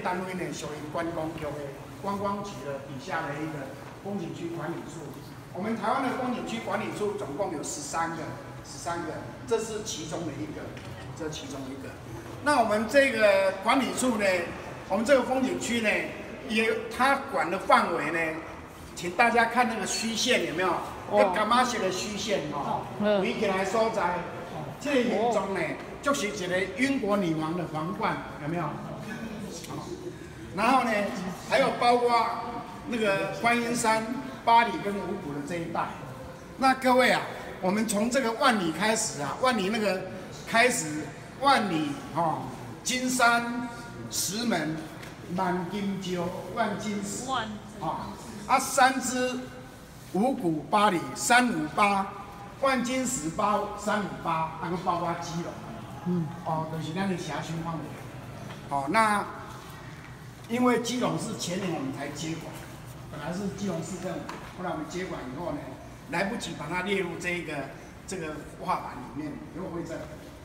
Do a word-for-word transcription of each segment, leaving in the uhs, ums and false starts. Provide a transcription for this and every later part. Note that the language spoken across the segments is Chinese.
单位呢属于观光局的观光局的底下的一个风景区管理处。我们台湾的风景区管理处总共有十三个，十三个，这是其中的一个，这其中一个。那我们这个管理处呢，我们这个风景区呢，也它管的范围呢，请大家看那个虚线有没有？哦，干嘛写的虚线哦？围起来所在，这个形状呢，就是一个英国女王的皇冠，有没有？然后呢，还有包括那个观音山、八里跟五股的这一带。那各位啊，我们从这个万里开始啊，万里那个开始，万里哦，金山、石门、万金洲、万金石啊，啊三支五股八里三五八，万金石八三五八，那个包括基隆，嗯，哦，就是咱的辖区范围。好，那。因为基隆是前年我们才接管，本来是基隆市政府，后来我们接管以后呢，来不及把它列入这个这个画板里面，因为会在。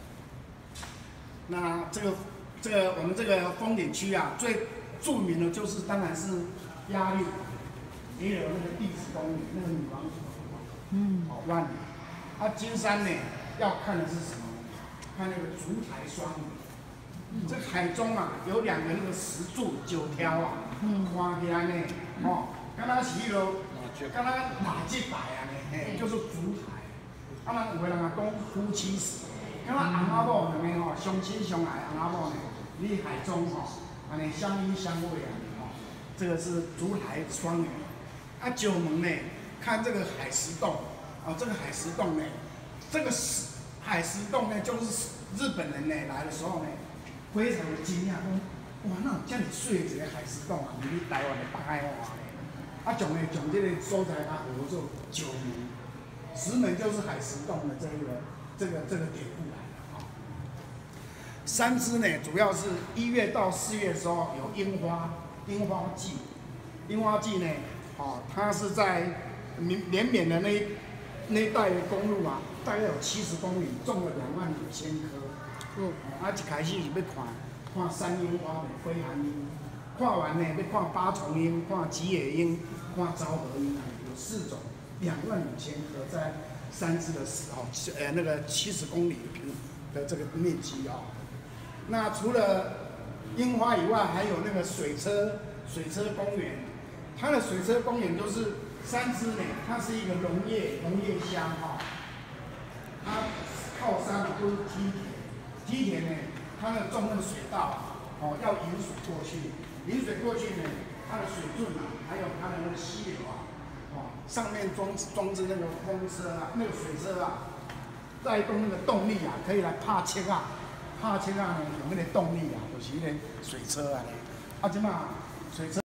那这个这个我们这个风景区啊，最著名的就是当然是鸭绿，也有那个地质公园，那个女王湖，嗯，好万里。啊，金山呢要看的是什么？看那个烛台双语。这海中啊，有两个那个石柱九条啊，看起来呢，哦，敢若是迄落，敢若马吉牌啊呢，嘿，就是烛台。啊，人有个人啊讲夫妻石，敢若翁仔某两个吼相亲相爱，翁仔某呢，你海中吼，安尼相依相偎啊，吼，这个是烛台双语。啊，九门呢，看这个海石洞，啊，这个海石洞呢，这个石海石洞呢，就是日本人呢来的时候呢。非常的惊讶，讲哇，那有这么水一个海石洞啊，离台湾的北海岸呢。啊，从呢从这个所在它合作九门，石门就是海石洞的这一个这个这个典故来的啊。三支呢，主要是一月到四月的时候有樱花樱花季，樱花季呢，哦，它是在连绵的那那一带的公路啊，大概有七十公里，种了两万五千棵。嗯，啊，一开始是要看看山樱花的飞寒樱，看完呢要看八重樱、看吉野樱、看昭和樱，有四种，两万五千棵，在三支的哦，呃那个七十公里的平的这个面积啊、哦。那除了樱花以外，还有那个水车水车公园，它的水车公园就是三支呢，它是一个农业农业乡哈、哦，它靠山都是梯田。梯田呢，它的种那个水稻，哦，要引水过去，引水过去呢，它的水柱啊，还有它的那个溪流啊，哦，上面装装置那个风车啊，那个水车啊，带动那个动力啊，可以来拍车啊，拍车啊呢，有那个动力啊，就是那个水车啊，啊，即嘛水车。